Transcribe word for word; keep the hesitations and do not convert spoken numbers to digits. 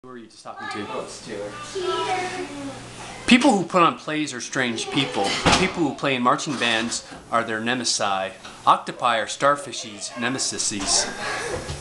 Who are you just talking to? Oh, it's Taylor. People who put on plays are strange people. People who play in marching bands are their nemesis. Octopi are starfishes' nemesises.